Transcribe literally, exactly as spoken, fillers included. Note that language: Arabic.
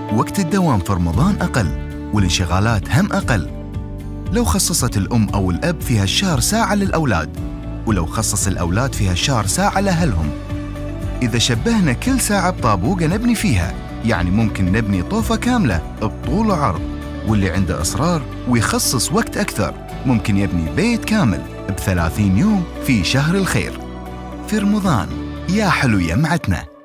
وقت الدوام في رمضان أقل والانشغالات هم أقل. لو خصصت الأم أو الأب في هالشهر ساعة للأولاد، ولو خصص الأولاد في هالشهر ساعة لأهلهم، إذا شبهنا كل ساعة بطابوقة نبني فيها، يعني ممكن نبني طوفة كاملة بطول وعرض. واللي عنده إصرار ويخصص وقت أكثر ممكن يبني بيت كامل بثلاثين يوم في شهر الخير. في رمضان يا حلو يمعتنا.